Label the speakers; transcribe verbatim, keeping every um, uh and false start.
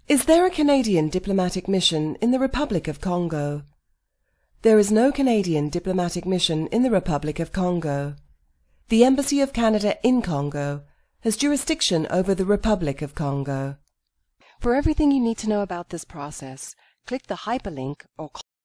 Speaker 1: Is there a Canadian diplomatic mission in the Republic of Congo? There is no Canadian diplomatic mission in the Republic of Congo. The Embassy of Canada in Congo has jurisdiction over the Republic of Congo.
Speaker 2: For everything you need to know about this process, click the hyperlink or